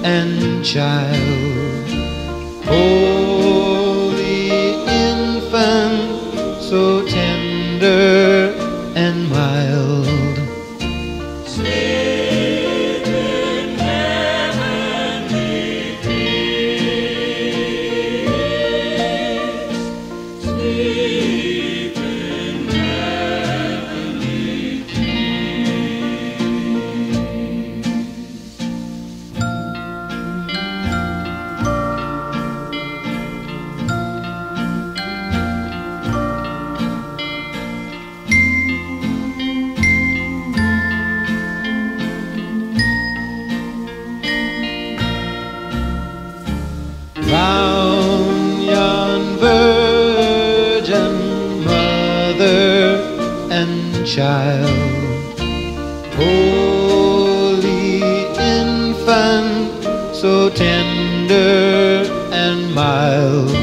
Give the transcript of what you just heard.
and child. Holy infant, so tender and mild. Sleep in heavenly peace. Sleep in heavenly peace. Round yon virgin mother and child, holy infant, so tender and mild.